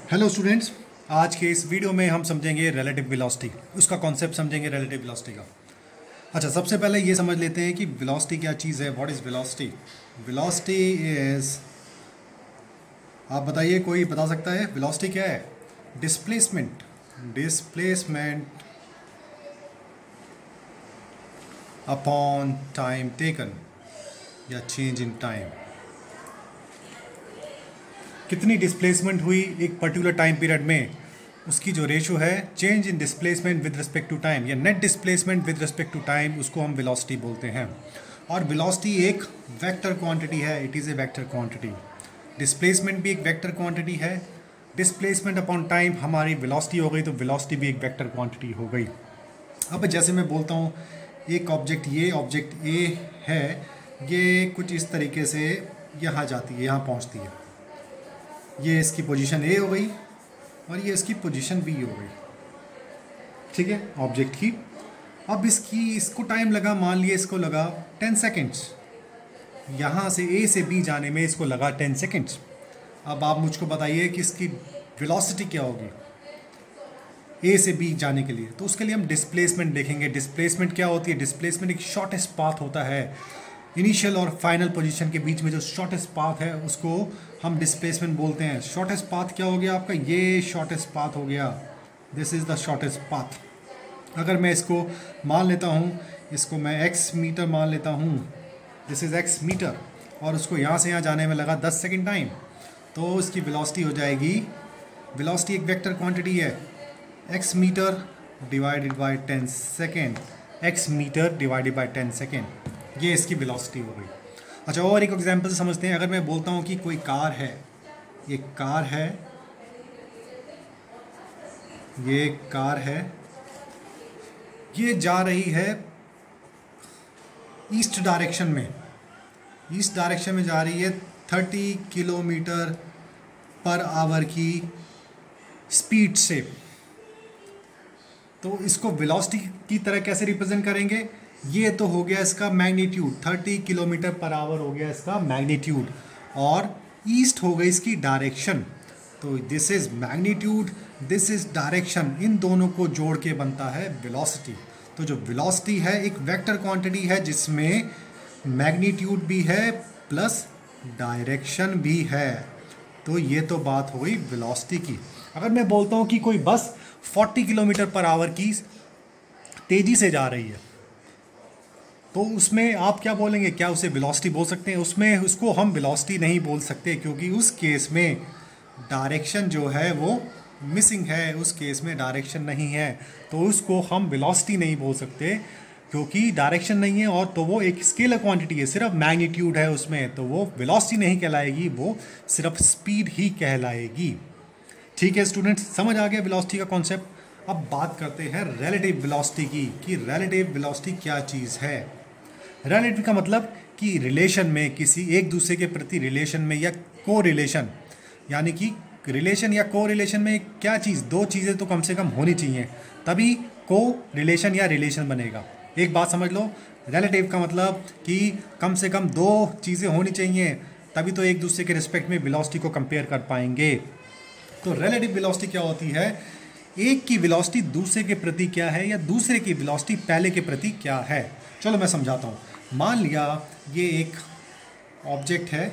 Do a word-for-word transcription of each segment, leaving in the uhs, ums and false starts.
Hello students, आज के इस वीडियो में हम समझेंगे रिलेटिव वेलोसिटी, उसका कॉन्सेप्ट समझेंगे रिलेटिव वेलोसिटी का। अच्छा, सबसे पहले ये समझ लेते हैं कि वेलोसिटी क्या चीज़ है। What is velocity? Velocity is, आप बताइए, कोई बता सकता है वेलोसिटी क्या है? Displacement displacement upon time taken या चेंज इन टाइम। कितनी डिस्प्लेसमेंट हुई एक पर्टिकुलर टाइम पीरियड में, उसकी जो रेशो है change in displacement with respect to time या net displacement with respect to time, उसको हम वेलोसिटी बोलते हैं। और वेलोसिटी एक वेक्टर क्वांटिटी है, it is a vector quantity. Displacement भी एक वेक्टर क्वांटिटी है। डिस्प्लेसमेंट अपॉन टाइम हमारी वेलोसिटी हो गई, तो वेलोसिटी भी एक वेक्टर क्वांटिटी हो गई। अब जैसे मैं बोलता हूँ एक ऑब्जेक्ट, ये ऑब्जेक्ट ए है, ये कुछ इस तरीके से यहाँ जाती है, यहाँ पहुँचती है, ये इसकी पोजीशन ए हो गई और ये इसकी पोजीशन बी हो गई, ठीक है, ऑब्जेक्ट की। अब इसकी इसको टाइम लगा, मान लिए इसको लगा टेन सेकेंड्स, यहाँ से ए से बी जाने में इसको लगा टेन सेकेंड्स। अब आप मुझको बताइए कि इसकी वेलोसिटी क्या होगी ए से बी जाने के लिए। तो उसके लिए हम डिस्प्लेसमेंट देखेंगे। डिस्प्लेसमेंट क्या होती है? डिस्प्लेसमेंट एक शॉर्टेस्ट पाथ होता है, इनिशियल और फाइनल पोजीशन के बीच में जो शॉर्टेस्ट पाथ है उसको हम डिस्प्लेसमेंट बोलते हैं। शॉर्टेस्ट पाथ क्या हो गया आपका? ये शॉर्टेस्ट पाथ हो गया, this is the shortest path. अगर मैं इसको मान लेता हूँ, इसको मैं एक्स मीटर मान लेता हूँ, दिस इज़ एक्स मीटर, और उसको यहाँ से यहाँ जाने में लगा दस सेकेंड टाइम, तो इसकी वेलोसिटी हो जाएगी, वेलोसिटी एक वेक्टर क्वांटिटी है, x metre divided by ten second, x metre divided by ten second, ये इसकी वेलोसिटी हो गई। अच्छा, और एक एग्जांपल से समझते हैं। अगर मैं बोलता हूँ कि कोई कार है, ये कार है, ये कार है, ये जा रही है ईस्ट डायरेक्शन में, ईस्ट डायरेक्शन में जा रही है थर्टी किलोमीटर पर आवर की स्पीड से, तो इसको वेलोसिटी की तरह कैसे रिप्रेजेंट करेंगे? ये तो हो गया इसका magnitude, thirty kilometre per hour हो गया इसका मैग्नीट्यूड, और ईस्ट हो गई इसकी डायरेक्शन, तो this is magnitude, this is direction, इन दोनों को जोड़ के बनता है वेलोसिटी। तो जो वेलोसिटी है एक वेक्टर क्वांटिटी है जिसमें मैग्नीट्यूड भी है प्लस डायरेक्शन भी है। तो ये तो बात हो गई वेलोसिटी की। अगर मैं बोलता हूँ कि कोई बस चालीस किलोमीटर पर आवर की तेज़ी से जा रही है, तो उसमें आप क्या बोलेंगे? क्या उसे वेलोसिटी बोल सकते हैं? उसमें उसको हम वेलोसिटी नहीं बोल सकते, क्योंकि उस केस में डायरेक्शन जो है वो मिसिंग है, उस केस में डायरेक्शन नहीं है, तो उसको हम वेलोसिटी नहीं बोल सकते, क्योंकि डायरेक्शन नहीं है, और तो वो एक स्केलर क्वांटिटी है, सिर्फ मैग्नीट्यूड है उसमें, तो वो वेलोसिटी नहीं कहलाएगी, वो सिर्फ स्पीड ही कहलाएगी। ठीक है स्टूडेंट्स, समझ आ गया वेलोसिटी का कॉन्सेप्ट। अब बात करते हैं रिलेटिव वेलोसिटी की, कि रिलेटिव वेलोसिटी क्या चीज़ है। रिलेटिव का मतलब कि रिलेशन में, किसी एक दूसरे के प्रति रिलेशन में, या को रिलेशन, यानी कि रिलेशन या को रिलेशन में क्या चीज़, दो चीज़ें तो कम से कम होनी चाहिए, तभी को रिलेशन या रिलेशन बनेगा। एक बात समझ लो, रिलेटिव का मतलब कि कम से कम दो चीज़ें होनी चाहिए, तभी तो एक दूसरे के रिस्पेक्ट में वेलोसिटी को कंपेयर कर पाएंगे। तो रिलेटिव वेलोसिटी क्या होती है? एक की वेलोसिटी दूसरे के प्रति क्या है, या दूसरे की वेलोसिटी पहले के प्रति क्या है। चलो मैं समझाता हूँ। मान लिया ये एक ऑब्जेक्ट है,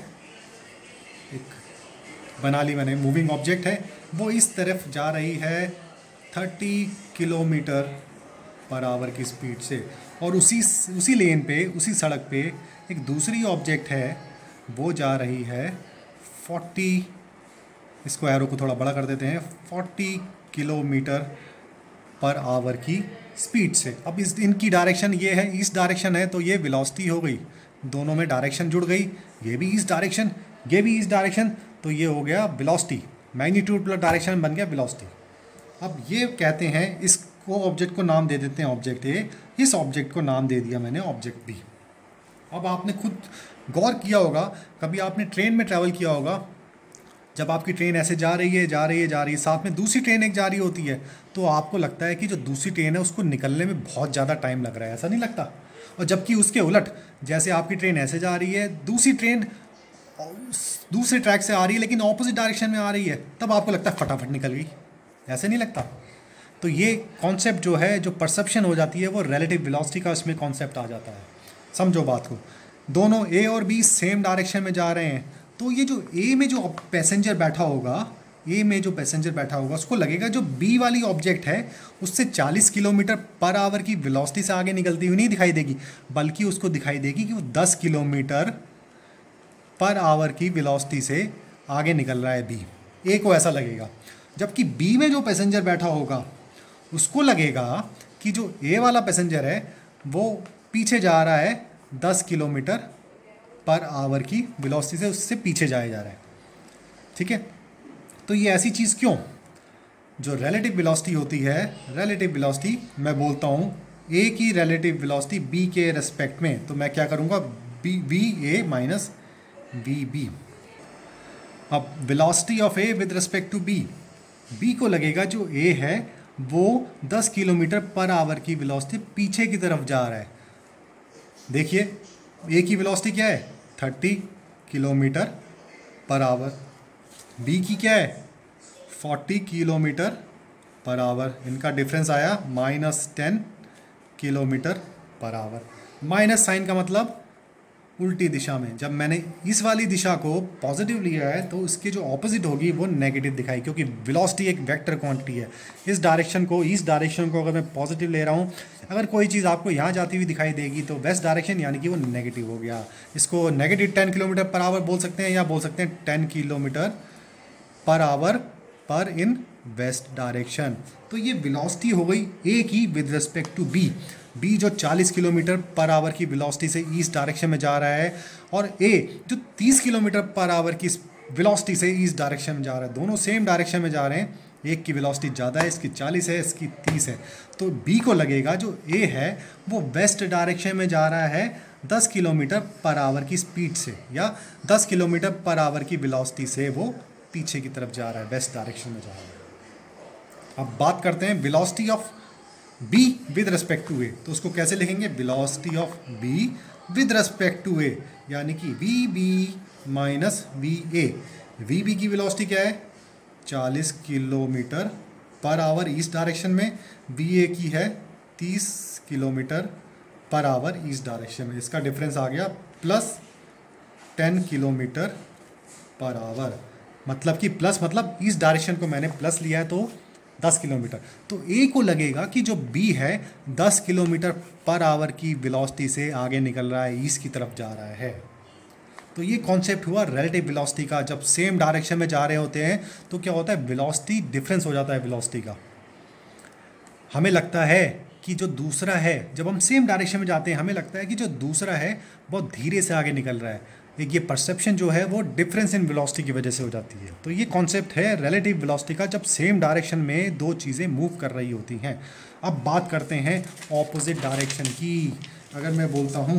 एक बना ली मैंने, मूविंग ऑब्जेक्ट है, वो इस तरफ जा रही है थर्टी किलोमीटर पर आवर की स्पीड से, और उसी उसी लेन पे, उसी सड़क पे एक दूसरी ऑब्जेक्ट है, वो जा रही है फोर्टी, इसको एरो को थोड़ा बड़ा कर देते हैं, फोर्टी किलोमीटर पर आवर की स्पीड से। अब इस इनकी डायरेक्शन ये है, इस डायरेक्शन है, तो ये वेलोसिटी हो गई, दोनों में डायरेक्शन जुड़ गई, ये भी इस डायरेक्शन, ये भी इस डायरेक्शन, तो ये हो गया वेलोसिटी, मैग्नीट्यूड प्लस डायरेक्शन बन गया वेलोसिटी। अब ये कहते हैं, इसको ऑब्जेक्ट को नाम दे देते हैं ऑब्जेक्ट ए, इस ऑब्जेक्ट को नाम दे दिया मैंने ऑब्जेक्ट बी। अब आपने खुद गौर किया होगा, कभी आपने ट्रेन में ट्रैवल किया होगा, जब आपकी ट्रेन ऐसे जा रही है जा रही है जा रही है, साथ में दूसरी ट्रेन एक जा रही होती है, तो आपको लगता है कि जो दूसरी ट्रेन है उसको निकलने में बहुत ज़्यादा टाइम लग रहा है, ऐसा नहीं लगता? और जबकि उसके उलट, जैसे आपकी ट्रेन ऐसे जा रही है, दूसरी ट्रेन दूसरे ट्रैक से आ रही है लेकिन ऑपोजिट डायरेक्शन में आ रही है, तब आपको लगता है फटाफट निकल गई, ऐसे नहीं लगता? तो ये कॉन्सेप्ट जो है, जो परसेप्शन हो जाती है, वो रिलेटिव वेलोसिटी का इसमें कॉन्सेप्ट आ जाता है। समझो बात को, दोनों ए और बी सेम डायरेक्शन में जा रहे हैं, तो ये जो ए में जो पैसेंजर बैठा होगा, ए में जो पैसेंजर बैठा होगा उसको लगेगा जो बी वाली ऑब्जेक्ट है उससे चालीस किलोमीटर पर आवर की वेलोसिटी से आगे निकलती हुई नहीं दिखाई देगी, बल्कि उसको दिखाई देगी कि वो दस किलोमीटर पर आवर की वेलोसिटी से आगे निकल रहा है बी। ए को ऐसा लगेगा, जबकि बी में जो पैसेंजर बैठा होगा उसको लगेगा कि जो ए वाला पैसेंजर है वो पीछे जा रहा है दस किलोमीटर पर आवर की वेलोसिटी से, उससे पीछे जाया जा रहा है। ठीक है, तो ये ऐसी चीज़ क्यों? जो रिलेटिव वेलोसिटी होती है, रिलेटिव वेलोसिटी मैं बोलता हूँ ए की रिलेटिव वेलोसिटी बी के रेस्पेक्ट में, तो मैं क्या करूँगा, B V A minus V B. अब velocity of A with respect to B, B को लगेगा जो ए है वो दस किलोमीटर पर आवर की वेलोसिटी पीछे की तरफ जा रहा है। देखिए ए की वेलोसिटी क्या है, तीस किलोमीटर पर आवर, बी की क्या है, चालीस किलोमीटर पर आवर। इनका डिफरेंस आया minus ten kilometre per hour. Minus sign का मतलब उल्टी दिशा में, जब मैंने इस वाली दिशा को पॉजिटिव लिया है तो इसकी जो ऑपोजिट होगी वो नेगेटिव दिखाई, क्योंकि वेलोसिटी एक वेक्टर क्वांटिटी है। इस डायरेक्शन को, इस डायरेक्शन को अगर मैं पॉजिटिव ले रहा हूँ, अगर कोई चीज़ आपको यहाँ जाती हुई दिखाई देगी तो वेस्ट डायरेक्शन यानी कि वो नेगेटिव हो गया। इसको negative ten kilometre per hour बोल सकते हैं, या बोल सकते हैं टेन किलोमीटर पर आवर पर इन वेस्ट डायरेक्शन। तो ये वेलोसिटी हो गई ए की with respect to B. B जो चालीस किलोमीटर पर आवर की वेलोसिटी से ईस्ट डायरेक्शन में जा रहा है, और ए जो तीस किलोमीटर पर आवर की वेलोसिटी से ईस्ट डायरेक्शन में जा रहा है। दोनों सेम डायरेक्शन में जा रहे हैं, एक की वेलोसिटी ज़्यादा है, इसकी चालीस है, इसकी तीस है। तो बी को लगेगा जो ए है वो वेस्ट डायरेक्शन में जा रहा है दस किलोमीटर पर आवर की स्पीड से, या दस किलोमीटर पर आवर की वेलोसिटी से वो पीछे की तरफ जा रहा है, वेस्ट डायरेक्शन में जा रहा है। अब बात करते हैं velocity of B with respect to A, तो उसको कैसे लिखेंगे, velocity of B with respect to A, यानी कि V B minus V A. V B की वेलोसिटी क्या है, चालीस kilometre per hour east direction में, वी ए की है तीस kilometre per hour east direction में। इसका डिफरेंस आ गया plus ten kilometre per hour, मतलब कि प्लस मतलब इस डायरेक्शन को मैंने प्लस लिया है तो दस किलोमीटर। तो ए को लगेगा कि जो बी है दस किलोमीटर पर आवर की वेलोसिटी से आगे निकल रहा है, ईस्ट की तरफ जा रहा है। तो ये कॉन्सेप्ट हुआ रिलेटिव वेलोसिटी का। जब सेम डायरेक्शन में जा रहे होते हैं तो क्या होता है, वेलोसिटी डिफरेंस हो जाता है वेलोसिटी का। हमें लगता है कि जो दूसरा है, जब हम सेम डायरेक्शन में जाते हैं हमें लगता है कि जो दूसरा है बहुत धीरे से आगे निकल रहा है। एक ये परसेप्शन जो है वो डिफरेंस इन वेलोसिटी की वजह से हो जाती है। तो ये कॉन्सेप्ट है रिलेटिव वेलोसिटी का, जब सेम डायरेक्शन में दो चीज़ें मूव कर रही होती हैं। अब बात करते हैं ऑपोजिट डायरेक्शन की। अगर मैं बोलता हूँ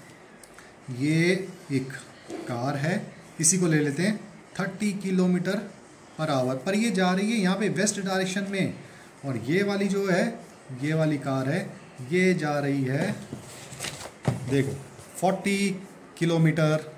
ये एक कार है, इसी को ले लेते हैं तीस किलोमीटर पर आवर पर, ये जा रही है यहाँ पे वेस्ट डायरेक्शन में, और ये वाली जो है, ये वाली कार है, ये जा रही है देखो चालीस किलोमीटर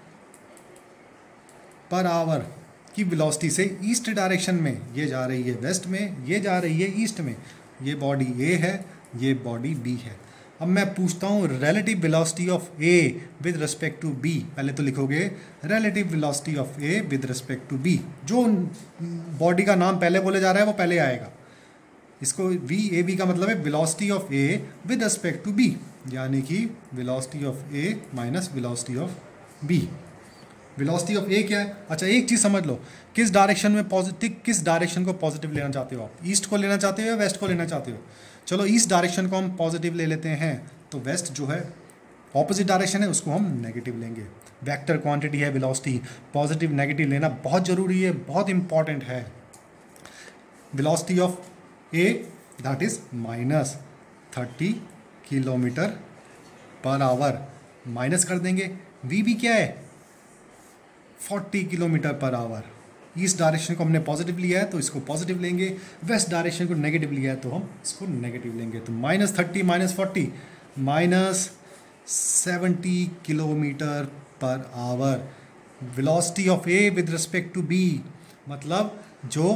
पर आवर की वेलोसिटी से ईस्ट डायरेक्शन में। ये जा रही है वेस्ट में, ये जा रही है ईस्ट में। ये बॉडी ए है, ये बॉडी बी है। अब मैं पूछता हूँ relative velocity of A with respect to B. पहले तो लिखोगे relative velocity of A with respect to B. जो बॉडी का नाम पहले बोले जा रहा है वो पहले आएगा। इसको वी ए बी का मतलब है velocity of A with respect to B, यानी कि velocity of A minus velocity of B. Velocity of A क्या है? अच्छा एक चीज़ समझ लो, किस डायरेक्शन में पॉजिटिव, किस डायरेक्शन को पॉजिटिव लेना चाहते हो आप? ईस्ट को लेना चाहते हो या वेस्ट को लेना चाहते हो? चलो ईस्ट डायरेक्शन को हम पॉजिटिव ले लेते हैं, तो वेस्ट जो है ऑपोजिट डायरेक्शन है उसको हम नेगेटिव लेंगे। वेक्टर क्वांटिटी है वेलोसिटी, पॉजिटिव नेगेटिव लेना बहुत ज़रूरी है, बहुत इंपॉर्टेंट है। Velocity of A that is minus thirty kilometre per hour, minus कर देंगे। वी बी क्या है, चालीस kilometre per hour. East direction को हमने पॉजिटिव लिया है तो इसको पॉजिटिव लेंगे, वेस्ट डायरेक्शन को नेगेटिव लिया है तो हम इसको नेगेटिव लेंगे। तो minus thirty minus forty minus seventy kilometre per hour. Velocity of A with respect to B, मतलब जो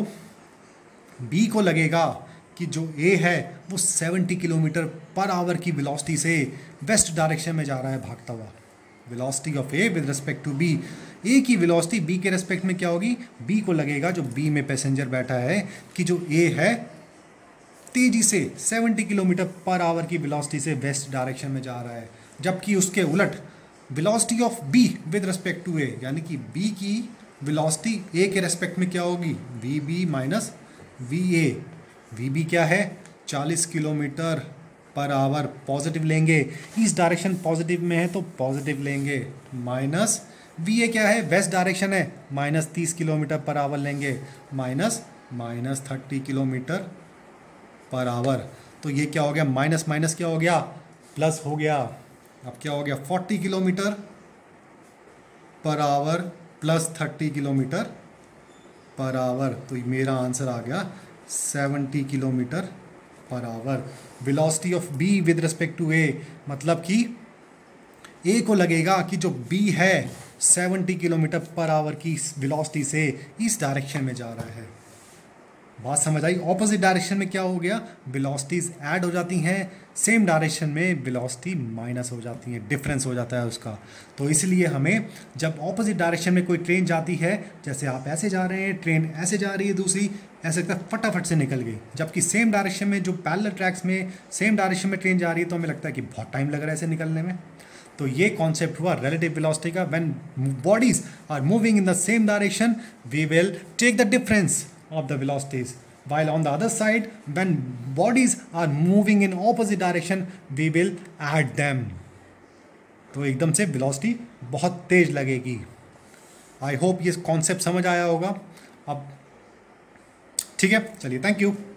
बी को लगेगा कि जो ए है वो सत्तर किलोमीटर पर आवर की वेलोसिटी से वेस्ट डायरेक्शन में जा रहा है भागता हुआ। Velocity of A with respect to B, A की वेलोसिटी बी के रेस्पेक्ट में क्या होगी, बी को लगेगा जो बी में पैसेंजर बैठा है कि जो ए है तेजी से सत्तर किलोमीटर पर आवर की वेलोसिटी से वेस्ट डायरेक्शन में जा रहा है, जबकि उसके उलट velocity of B with respect to A, यानी कि बी की वेलोसिटी ए के रेस्पेक्ट में क्या होगी, V B minus V A. V B क्या है, चालीस किलोमीटर पर आवर पॉजिटिव लेंगे, इस डायरेक्शन पॉजिटिव में है तो पॉजिटिव लेंगे, माइनस वी ए क्या है, वेस्ट डायरेक्शन है, माइनस तीस किलोमीटर पर आवर लेंगे, minus minus thirty kilometre per hour. तो ये क्या हो गया, माइनस माइनस क्या हो गया, प्लस हो गया। अब क्या हो गया, चालीस किलोमीटर पर आवर प्लस तीस किलोमीटर पर आवर। तो मेरा आंसर आ गया सत्तर kilometre per hour. Velocity of B with respect to A, मतलब कि ए को लगेगा कि जो बी है सत्तर किलोमीटर पर आवर की वेलोसिटी से इस डायरेक्शन में जा रहा है। बात समझ आई। ऑपोजिट डायरेक्शन में क्या हो गया, वेलोसिटीज ऐड हो जाती हैं, सेम डायरेक्शन में वेलोसिटी माइनस हो जाती है, डिफरेंस हो जाता है उसका। तो इसलिए हमें जब ऑपोजिट डायरेक्शन में कोई ट्रेन जाती है, जैसे आप ऐसे जा रहे हैं, ट्रेन ऐसे जा रही है, दूसरी ऐसे लगता है फटाफट से निकल गई, जबकि सेम डायरेक्शन में जो पैरेलल ट्रैक्स में सेम डायरेक्शन में ट्रेन जा रही है तो हमें लगता है कि बहुत टाइम लग रहा है ऐसे निकलने में। तो ये कॉन्सेप्ट हुआ रिलेटिव वेलोसिटी का। When bodies are moving in the same direction we will take the difference of the velocities, while on the other side when bodies are moving in opposite direction we will add them। तो एकदम से velocity बहुत तेज लगेगी। I hope ये concept समझ आया होगा अब, ठीक है, चलिए, थैंक यू।